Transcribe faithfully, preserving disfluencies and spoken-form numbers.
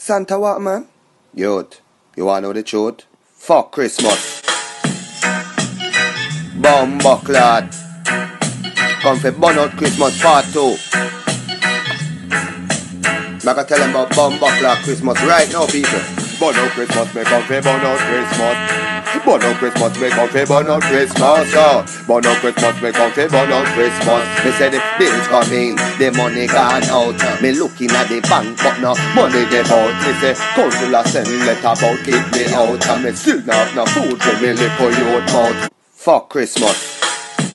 Santa what, man? Youth, you wanna know the truth? Fuck Christmas. Bumbucklad. Come for burn out Christmas part two. I'm gonna tell them about Bumbucklad Christmas right now, people. Burn out Christmas, me come for burn out Christmas. Burn out Christmas, me come for burn out Christmas. Oh. Burn out Christmas, me come for burn out Christmas. Me say the bills coming, the money gone out. Me looking at the bank, but no money they out. Me say, council a send letter about keep me out. And me still not have no food for me live for your mouth. Fuck Christmas.